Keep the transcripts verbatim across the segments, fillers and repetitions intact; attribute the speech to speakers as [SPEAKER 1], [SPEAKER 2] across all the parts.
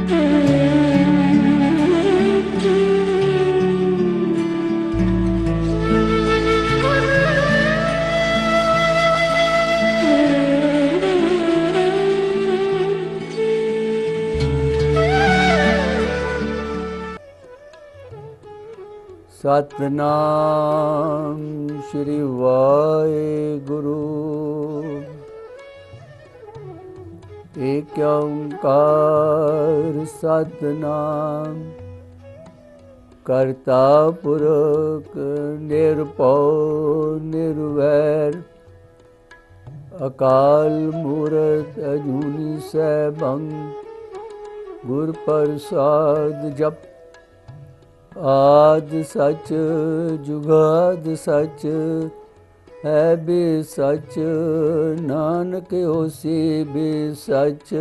[SPEAKER 1] सतनाम श्री वाहेगुरु। एक ओंकार सतनाम करता पुरख निरभउ निर्वैर अकाल मूरत अजूनी सैभं गुर प्रसाद जप। आद सच जुगाद सच है भी सच नानक होसी भी सच।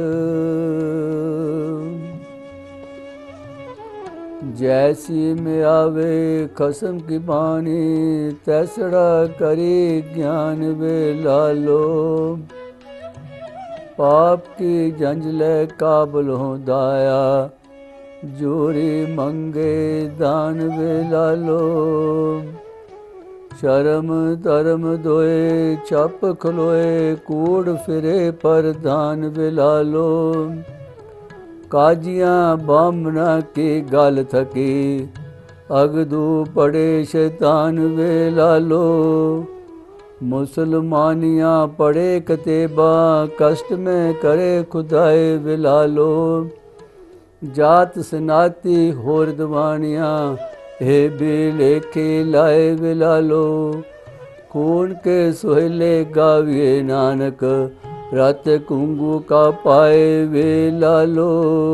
[SPEAKER 1] जैसी में आवे खसम की बाणी तैसड़ा करी ज्ञान वे लालो। पाप की जंजले काबल हो दाया जोरी मंगे दान वे लालो। शर्म धर्म दोए छप खलोए कूड़ फिरे पर दान वे लालो। काजियां बामना की गल थकी अगदू पड़े शैतान वे लालो। मुसलमानियां पड़े कतेबा कष्ट में करे खुदाए वे लालो। जात सनाती होर दवानियां हे भी लेखे लाए वे लालो। खून के सोहले गाविए नानक रत कुंगू का पाए वे लालो।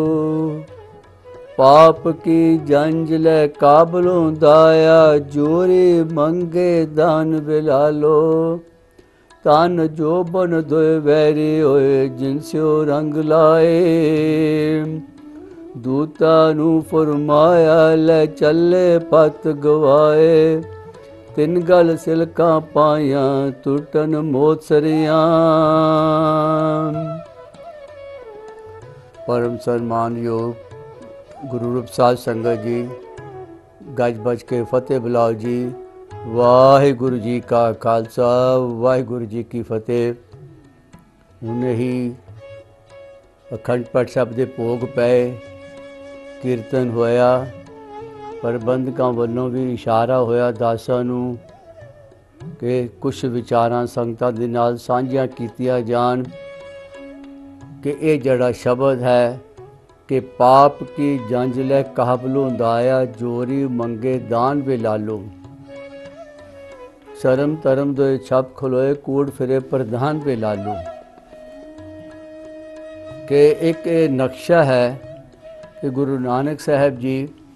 [SPEAKER 1] पाप की जंजल काबलों दाया जोरी मंगे दान वे लालो। तन जो बन दोए वैरी होए जिनस्यो रंग लाए। दूता नू फरमाया ले चले पत गवाए। तिन गल सिलका पाया टुटन मोतसरियां। परम सम्मान योग गुरु रूप साध संगत जी, गज बज के फतेह बुलाओ जी। वाहिगुरु जी का खालसा वाहिगुरु जी की फतेह। हुणे ही अखंड पाठ साहब दे भोग पए, कीर्तन होया, प्रबंधकां वल्लों भी इशारा होया दासां नूं कि कुछ विचारां संगतां दे नाल सांझियां कीतियां जाण कि ये जड़ा शब्द है कि पाप की जंजलै काबलों दाया जोरी मंगे दान वे लालो। शर्म धर्म दोए छप खलोए कूड़ फिरे प्रधान वे लालो। कि एक नक्शा है कि गुरु नानक साहब जी,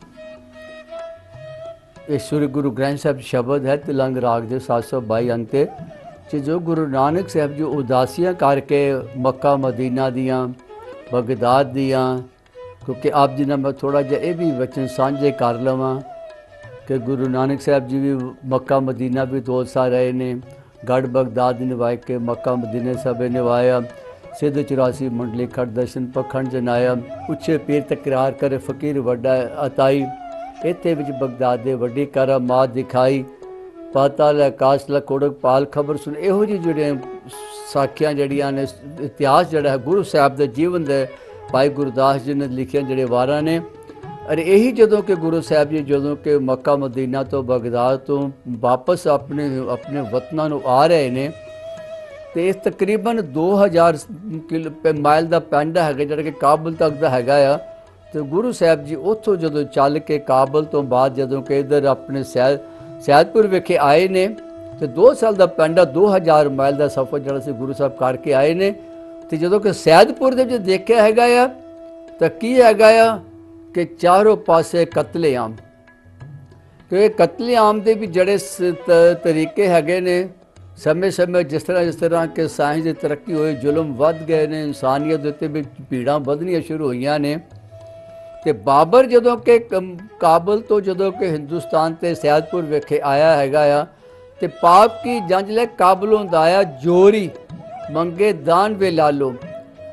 [SPEAKER 1] ये श्री गुरु ग्रंथ साहब शब्द है तिलंग राग दे सात सौ बाई अंते कि जो गुरु नानक साहब जी उदासियां करके मक्का मदीना दियां बगदाद दियां, क्योंकि आप जी ने मैं थोड़ा जिहा ये भी वचन सांझे कर लवां कि गुरु नानक साहब जी भी मक्का मदीना भी दो साल रहे ने। गढ़ बगदाद निभाए के मक्का मदीने सब निभाया। सिद्ध चौरासी मंडली खड़ दर्शन पखंड जनाया। उच्चे पीर तकरार करे फकीर वड्डा अताई। इत्थे विच बगदाद दे वड्डी करामात दिखाई। पाताल आकाश ला कोड़क पाल खबर सुन। इहो जी जिहड़ियां साखियां जिहड़ियां ने इतिहास जिहड़ा है गुरु साहब दे जीवन दे भाई गुरदास जी ने लिखियां जिहड़े वारां ने। अरे यही जदों कि गुरु साहब जी जदों कि मक्का मदीना तो बगदाद तो वापस अपने अपने वतनां नूं आ रहे ने ते इस तकरीबन दो हज़ार किलो माइल का पिंड है जिहड़ा कि काबल तक का हैगा आ। तो गुरु साहब जी उत्थों जदों चल के काबल तो बाद जदों कि इधर अपने सैद सैदपुर विखे आए ने तो दो साल का पिंड आ। दो हज़ार माइल का सफ़र जिहड़ा सी गुरु साहब करके आए ने। तो जदों कि सैदपुर दे विच देखिया हैगा आ तो की हैगा आ कि चारों पासे कतलेआम। कि कतलेआम दे भी जड़े तरीके हैगे ने समय समय जिस तरह जिस तरह के साइंस की तरक्की हुई जुल्म वध गए ने, इंसानियत उत्ते भी भीड़ां वधनियां शुरू होईयां ने। ते बाबर जदों के काबल तो जदों के हिंदुस्तान ते सैदपुर विखे आया हैगा आ ते पाप की जंज ले काबलों दाया जोरी मंगे दान वे लालो।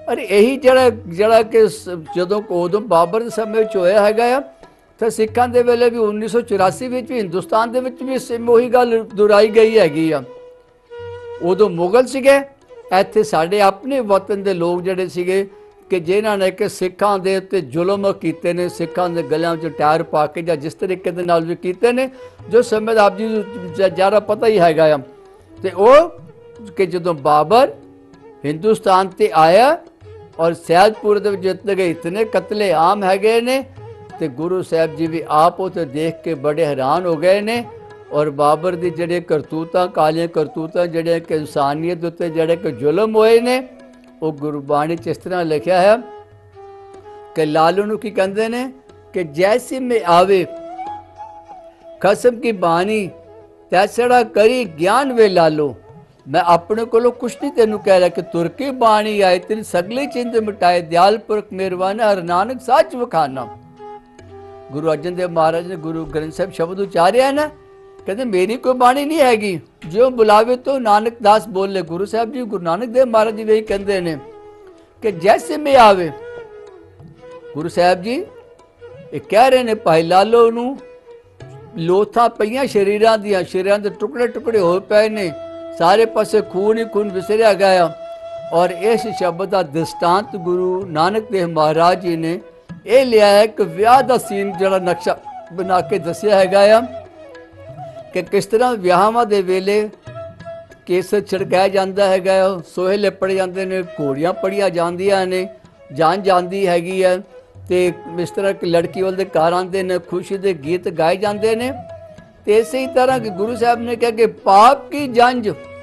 [SPEAKER 1] अरे यही जड़ा जड़ा कि जदों उदों बाबर के समय होया है तो सिखा के वेले भी उन्नीस सौ चौरासी भी हिंदुस्तान के भी उही गल दुहराई गई हैगी आ। उदों मुगल सीगे, इत्थे साडे अपने वतन के लोग जड़े सीगे कि जिन्हां ने कि सिखां दे उत्ते जुल्म कीते ने, सिखां दे गलियां च टायर पा के जां जिस तरीके दे नाल भी कीते ने, जो समय आप जी ज़्यादा पता ही हैगा आ। ते ओह कि जदों बाबर हिंदुस्तान ते आया और सैदपुर दे विच जितने इतने कतले आम हैगे ने, ते गुरु साहब जी भी आप उते देख के बड़े हैरान हो गए ने। और बाबर दी जड़े करतूतां कालियां करतूतां जड़े कि इंसानियत उत्ते जड़े कि जुल्म होए ने, वो गुरबाणी च इस तरह लिखा है कि लालू नूं की कहंदे ने कि जैसे में आवे खसम की बानी तैसड़ा करी ज्ञान वे लालो। मैं अपने को कुछ नहीं तेन कह रहा कि तुरकी बाणी आए तेरी सगली चिंत मिटाए, दयाल पुरख मेहरबाना हर नानक सच वखाना। गुरु अर्जन देव महाराज ने गुरु ग्रंथ साहिब शब्द उचारिया है ना, कहते मेरी कोई बाणी नहीं हैगी, जो बुलावे तो नानक दास बोले। गुरु साहब जी गुरु नानक देव महाराज जी वही कहते हैं कि जैसे में आवे। गुरु साहब जी ये कह रहे ने भाई लालो नूं लोथा पईयां शरीरां दियां, शरीरां दे टुकड़े टुकड़े हो पे ने, सारे पासे खून ही खून विसरिया गया। और इस शब्द का दृष्टांत गुरु नानक देव महाराज जी ने ये लिया है कि विआह का सीन जड़ा नक्शा बना के दसिया है कि किस तरह विआहां दे वेले केसर छिड़काया जाता है, सोहे लिपड़ जाते हैं, घोड़ियां पढ़िया जांदियां ने, जान जाती हैगी है। तो इस तरह कि लड़की वाले घर आते हैं, खुशी के गीत गाए जाते हैं। तो इसी तरह कि गुरु साहब ने कहा कि पाप की जंज,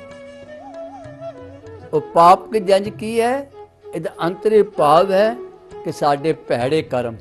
[SPEAKER 1] वो पाप की जंज की है, इहदा अंतरे भाव है कि साडे भैड़े कर्म,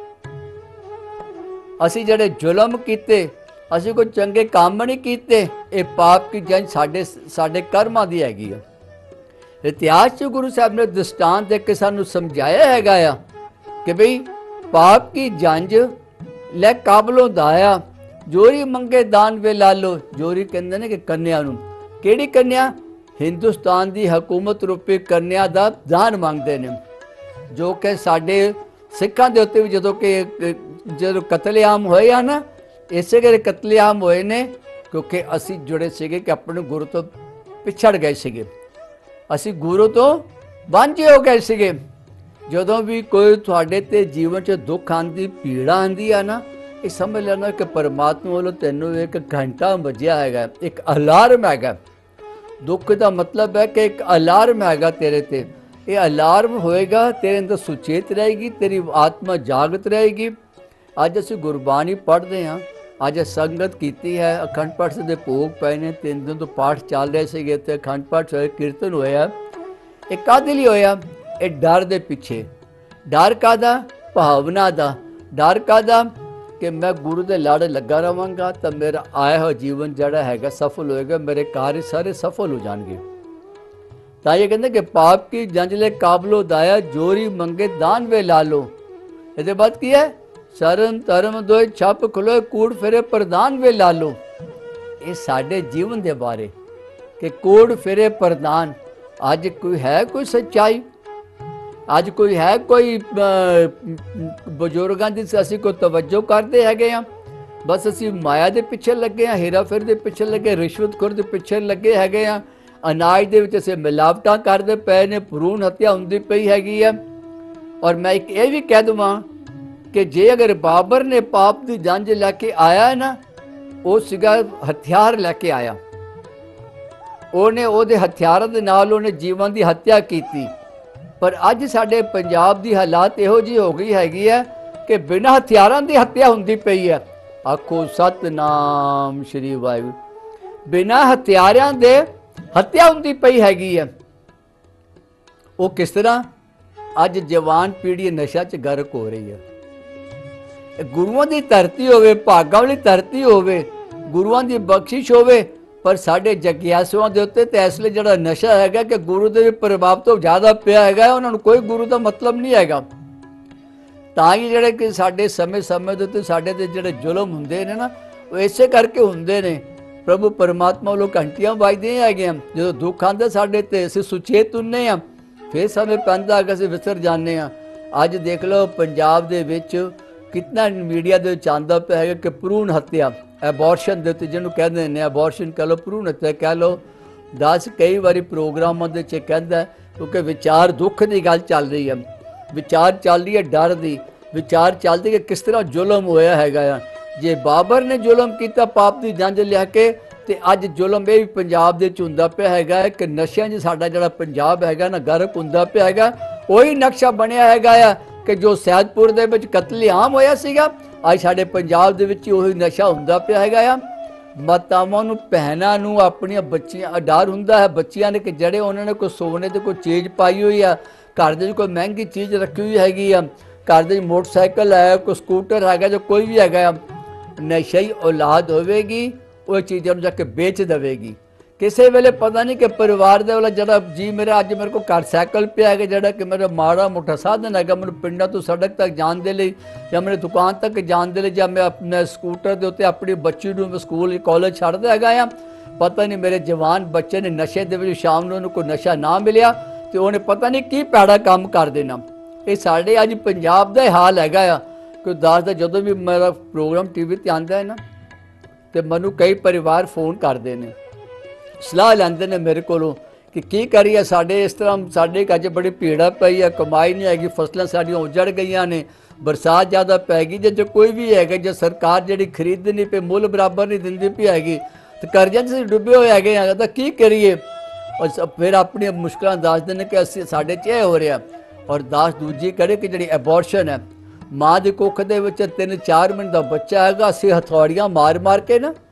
[SPEAKER 1] असी जड़े जुल्म कीते, असी कोई चंगे काम नहीं कीते, ये पाप की जंज साडे साडे कर्मां दी हैगी है। इतिहास च गुरु साहब ने दृष्टांत दे के सानू समझाया हैगा आ कि बई पाप की जंज लै काबलों दाया, जोरी मंगे दान वे लालो। जोरी कहते हैं कि कन्या नूं, केड़ी कन्या? हिंदुस्तान की हुकूमत रूपी कन्या का दान मांगते हैं, जो कि साडे सिखां दे उत्ते भी जदों कि जो कतलेआम होए आ ना, इसे करे कतलेआम होए ने क्योंकि असी जुड़े सीगे कि अपने गुरु तो पिछड़ गए सीगे, असी गुरु तो वांझे हो गए सीगे। जदों भी कोई तुहाडे ते जीवन च दुख आंदी, पीड़ा आंदी आ ना, ये समझ लेना कि परमात्मा वालों तेनों एक घंटा बजिया है, एक अलार्म है। दुख का मतलब है कि एक अलार्म हैगा तेरे ते, ये अलार्म होएगा, तेरे अंदर सुचेत रहेगी, तेरी आत्मा जागत रहेगी। अज असीं गुरबाणी पढ़ते हैं, अज संगत की है, अखंड पाठ के भोग पे ने, तीन दिन तो पाठ चल रहे थे, तो अखंड पाठ होया, कीर्तन होया। ये काहदे लई होया? ये डर दे पिछे। डर काहदा? भावना दा। डर काहदा? कि मैं गुरु के लड़ लगा रहांगा तो मेरा आया हुआ जीवन जड़ा है सफल होएगा, मेरे कार्य सारे सफल हो जाएंगे। तो ये कहते कि पाप की जंजले काबलो दाया, जोरी मंगे दान वे लालो। ये बात की है, शरण धर्म दोए छप खुलो, कूड़ फिरे प्रधान वे लालो। ये साडे जीवन के बारे कि कूड़ फिरे प्रधान, अज कोई है कोई सच्चाई? अज कोई है कोई बजुर्गों की असी कोई तवज्जो करते हैं? बस असी माया के पिछे लगे हैं, हेरा फेर के पिछे लगे, रिश्वतखोर के पिछे लगे हैं, अनाज के विच असीं मिलावटां करते पे ने, भरूण हत्या हुंदी पई हैगी है। और मैं एक ये भी कह दूँ कि जे अगर बाबर ने पाप की जंज लैके आया है ना, वो सीगा हथियार लैके आया, उन्हें उहदे हथियारों के नाल उन्हें जीवन की हत्या की। पर अज साडे पंजाब की हालात इहो जी हो गई हैगी है कि बिना हथियारों की हत्या हुंदी पई है। आखो सतनाम श्री वाहिगुरू, बिना हथियारों के हत्या हुंदी पई हैगी है। वो किस तरह? अज जवान पीढ़ी नशा च गर्क हो रही है। गुरुओं की धरती होवे, भागां वाली धरती होवे, गुरुओं की बख्शिश होवे, पर साढ़े जगियासुआं दे उत्ते ते इसलिए जिहड़ा नशा हैगा कि गुरु के प्रभाव तो ज़्यादा पिया हैगा, उन्होंने कोई गुरु का मतलब नहीं हैगा। तां ही जिहड़े कि साढ़े समय समय दे उत्ते साढ़े ते जिहड़े जुल्म हुंदे ने ना, वो इसे करके हुंदे ने। प्रभु परमात्मा वालों घंटियां वजदियां हैगियां, जो दुख आंदा साढ़े ते असीं सुचेत हुंदे हां, फिर समय पैंदा कि ਅਸੀਂ ਵਿਸਰ ਜਾਂਦੇ ਹਾਂ। ਅੱਜ देख लो पंजाब ਦੇ ਵਿੱਚ कितना मीडिया ਦੇ ਵਿੱਚ ਆਉਂਦਾ ਪਿਆ ਹੈਗਾ कि ਭਰੂਣ ਹੱਤਿਆ ਐਬੋਰਸ਼ਨ ਦੇ ਉੱਤੇ ਜਿਹਨੂੰ ਕਹਿੰਦੇ ਨੇ ਐਬੋਰਸ਼ਨ कह लो ਭਰੂਣ ਹੱਤਿਆ कह लो दस कई बारी प्रोग्रामां ਦੇ ਵਿੱਚ ਕਹਿੰਦਾ क्योंकि विचार दुख की गल चल रही है, विचार चल रही है डर की, विचार चलती है किस तरह जुलम होया हैगा। जे बाबर ने जुलम किया पाप की जंज लिया के ते अज जुलम ये भी पंजाब दे विच हुंदा पिया हैगा कि नशियां 'च साडा जिहड़ा पंजाब हैगा ना गर्क हुंदा पिया हैगा। वही नक्शा बनया हैगा कि जो सैदपुर दे विच कतलेआम होया सीगा अज साडे पंजाब दे विच वही नशा हुंदा पिया हैगा। मातावां नूं भैणां नूं अपणियां बच्चियां डर हुंदा है बच्चियां ने कि जड़े उन्होंने कोई सोने ते कोई चीज़ पाई हुई है, घर दे कोई महंगी चीज़ रखी हुई हैगी आ, घर दे मोटरसाइकिल है, कोई स्कूटर हैगा, जो कोई भी हैगा नशई औलाद होवेगी वो चीज़ों जाके बेच देवेगी। किसी वेले पता नहीं कि परिवार दे वाला जरा जी मेरा अज मेरे को घर साइकिल पे है जरा कि मेरा माड़ा मोटा साधन है मैं पिंडा तो सड़क तक जान दे लिए या मेरे दुकान तक जान दे लिए या मैं अपने स्कूटर के उत्ते अपनी बच्ची नूं स्कूल कॉलेज छड्डदा हैगा आ। पता नहीं मेरे जवान बच्चे ने नशे दे विच शाम नूं कोई नशा ना मिलिया तो उन्हें पता नहीं की पैड़ा काम कर देना। ये साढ़े अज पंजाब का हाल हैगा कि दसदा जदों भी मेरा प्रोग्राम टी वी ते आंदा है ना तो मैनू कई परिवार फोन करते हैं सलाह लैंदे ने मेरे कोलों कि की करिए साढ़े इस तरह साढ़े अज बड़ी भीड़ पई है, कमाई नहीं हैगी, फसलें साड़ियां उजड़ गई ने, बरसात ज़्यादा पैगी जे जो कोई भी है जो सरकार जी खरीद नहीं पे मुल बराबर नहीं दिंदी पई हैगी तो कर्जे से डुबे हुए है तो की करिए। और फिर अपनी मुश्किल दसते हैं कि असीं साढ़े च हो रहा और दस दूजी करे कि जी एबॉर्शन है माँ की कुख के तीन चार महीने का बच्चा है असीं हथौड़ियाँ मार मार के ना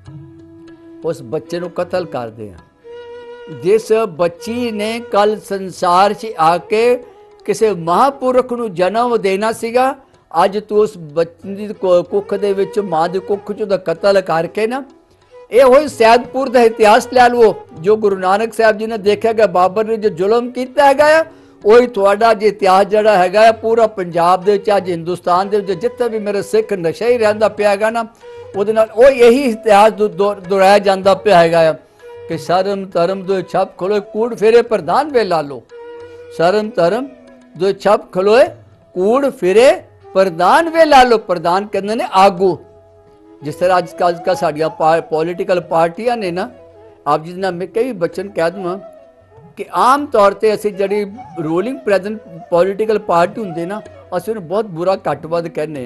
[SPEAKER 1] उस बच्चे को कतल कर दें। जिस बच्ची ने कल संसार से आके किसी महापुरख को जन्म देना सीगा अज तू उस बच्ची की कुख दे विच माँ की कुख चो कतल करके ना ये वही सैदपुर का इतिहास लै लो जो गुरु नानक साहब जी ने देखा कि बाबर ने जो जुलम किया है वही थोड़ा जो इतिहास जड़ा है पूरा पंजाब दे अज हिंदुस्तान दे जिथे भी मेरे सिख नशा ही रहिंदा पिया हैगा ना वो यही इतिहास दोहराया जाता पिया है कि शर्म धर्म दो छप खलोए कूड़ फिरे प्रधान वे ला लो। शर्म धर्म दो छप खलोए कूड़ फिरे प्रधान वे ला लो। प्रधान कहते ने आगू जिस तरह अजकल का साड़ियाँ पॉलिटिकल पार्टियां ने ना आप जिस मैं कई बच्चन कह दूँ कि आम तौर पर असी जी रूलिंग प्रेजेंट पॉलिटिकल पार्टी होंगे ना असी उन्हें बहुत बुरा घट वध कहने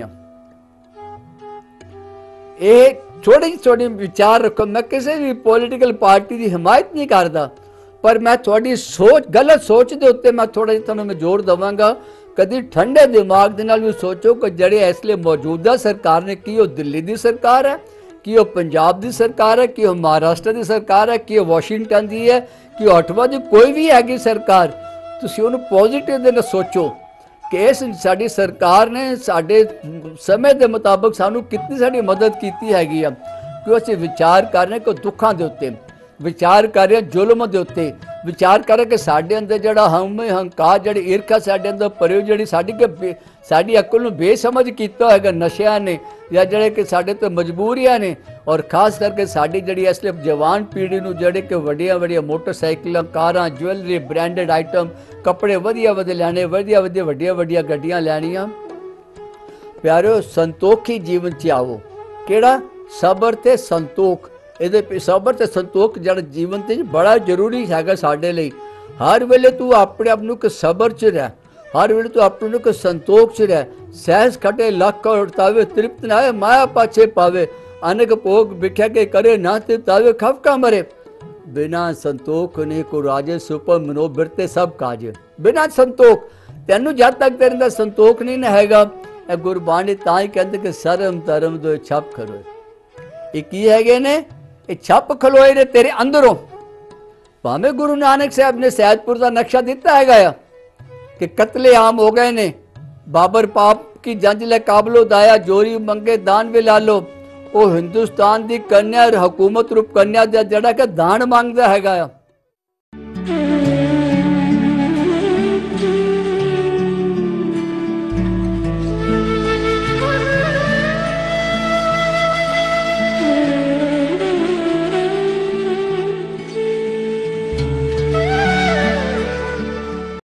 [SPEAKER 1] ये थोड़ी थोड़ी विचार रखो। मैं किसी भी पॉलिटिकल पार्टी की हिमायत नहीं करता पर मैं थोड़ी सोच गलत सोच के उत्ते मैं थोड़ा जिहा तुहानूं मैं जोर देवांगा कभी ठंडे दिमाग दे नाल भी सोचो कि जिहड़े इसलिए मौजूदा सरकार ने की वो दिल्ली की सरकार है कि वो पंजाब की सरकार है कि वो महाराष्ट्र की सरकार है कि वो वाशिंगटन की है कि वो अठवा की कोई भी हैगी सरकार तुसीं उहनूं पॉजिटिव दे नाल सोचो कि इस साड़ी सरकार ने साढ़े समय के मुताबिक सानू कितनी साड़ी मदद की हैगी आ कि असीं विचार कर रहे हैं कि दुखों के उत्ते विचार कर रहे हैं जुल्म के उत्ते विचार कर रहे कि साढ़े अंदर जड़ा हम हंकार जी ईर्खा साढ़े अंदर परे जी साड़ी के साड़ी अकल नूं बेसमझ किया है नशिया ने या जड़े कि साढ़े तो मजबूरियां ने और खास करके साड़ी जी इसलिए जवान पीढ़ी नूं जड़े कि वड्डिया वड्डिया मोटरसाइकिल कारां ज्वैलरी ब्रांडेड आइटम कपड़े वधिया वधिया लैने वधिया वधिया वड्डिया वड्डिया गड्डियां लैनियां। प्यारो संतोखी जीवन च आओ किहड़ा सबर ते संतोख ये सबर ते संतोख जड़ा जीवन ते बड़ा जरूरी है साडे लई। हर वेले तू अपने आप नूं सबर च रह हर वेले तू अपने को संतोख च रह सहज खटे लख उड़तावे तृप्त ना आए माया पाछे पावे अनेक भोग बिख्या के करे ना तृप्तावे खफका मरे। बिना संतोख ने को राजे सुपर मनोबिरते सब काज बिना संतोख तेनू जब तक तेरे अंदर संतोख नहीं ना हैगा गुरबाणी तां ही कहते कि शर्म धर्म दो छप खलोए ये की हैगे ने ये छप खलोए ने तेरे अंदरों भावें गुरु नानक साहब ने सैदपुर का नक्शा दिता हैगा कि कतले आम हो गए ने बाबर पाप की जंज ले काबलो दाया जोरी मंगे दान वे लालो वो हिंदुस्तान की कन्या और हुकूमत रूप कन्या जड़ा के दान मांगता है।